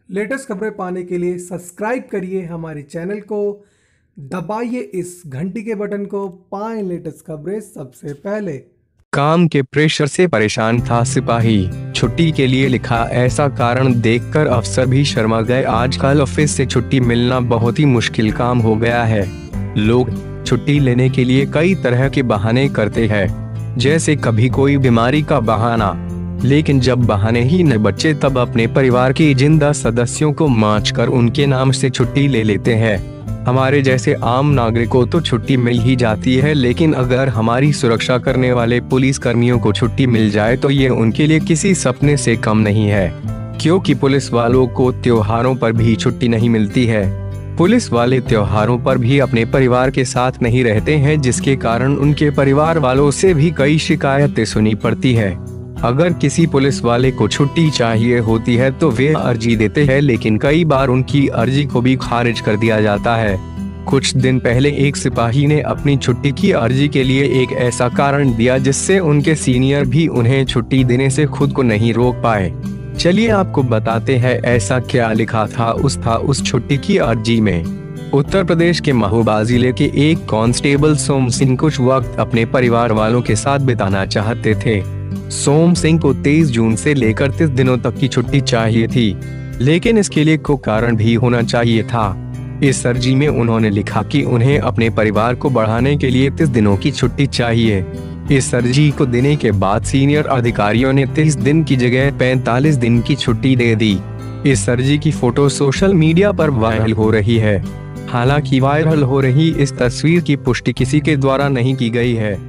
Latest खबरें पाने के लिए सब्सक्राइब करिए हमारे चैनल को, दबाइए इस घंटी के बटन को, पाएं लेटेस्ट खबरें सबसे पहले। काम के प्रेशर से परेशान था सिपाही, छुट्टी के लिए लिखा ऐसा कारण देखकर अफसर भी शर्मा गए। आजकल ऑफिस से छुट्टी मिलना बहुत ही मुश्किल काम हो गया है। लोग छुट्टी लेने के लिए कई तरह के बहाने करते हैं, जैसे कभी कोई बीमारी का बहाना, लेकिन जब बहाने ही न बचे तब अपने परिवार के जिंदा सदस्यों को मांच कर उनके नाम से छुट्टी ले लेते हैं। हमारे जैसे आम नागरिकों तो छुट्टी मिल ही जाती है, लेकिन अगर हमारी सुरक्षा करने वाले पुलिस कर्मियों को छुट्टी मिल जाए तो ये उनके लिए किसी सपने से कम नहीं है, क्योंकि पुलिस वालों को त्योहारों पर भी छुट्टी नहीं मिलती है। पुलिस वाले त्योहारों पर भी अपने परिवार के साथ नहीं रहते हैं, जिसके कारण उनके परिवार वालों से भी कई शिकायतें सुनी पड़ती है। अगर किसी पुलिस वाले को छुट्टी चाहिए होती है तो वे अर्जी देते हैं, लेकिन कई बार उनकी अर्जी को भी खारिज कर दिया जाता है। कुछ दिन पहले एक सिपाही ने अपनी छुट्टी की अर्जी के लिए एक ऐसा कारण दिया जिससे उनके सीनियर भी उन्हें छुट्टी देने से खुद को नहीं रोक पाए। चलिए आपको बताते हैं ऐसा क्या लिखा था उस छुट्टी की अर्जी में। उत्तर प्रदेश के महोबा जिले के एक कांस्टेबल सोम सिंह कुछ वक्त अपने परिवार वालों के साथ बिताना चाहते थे। सोम सिंह को 23 जून से लेकर 30 दिनों तक की छुट्टी चाहिए थी, लेकिन इसके लिए कोई कारण भी होना चाहिए था। इस अर्जी में उन्होंने लिखा कि उन्हें अपने परिवार को बढ़ाने के लिए 30 दिनों की छुट्टी चाहिए। इस अर्जी को देने के बाद सीनियर अधिकारियों ने 30 दिन की जगह 45 दिन की छुट्टी दे दी। इस अर्जी की फोटो सोशल मीडिया पर वायरल हो रही है। हालांकि वायरल हो रही इस तस्वीर की पुष्टि किसी के द्वारा नहीं की गई है।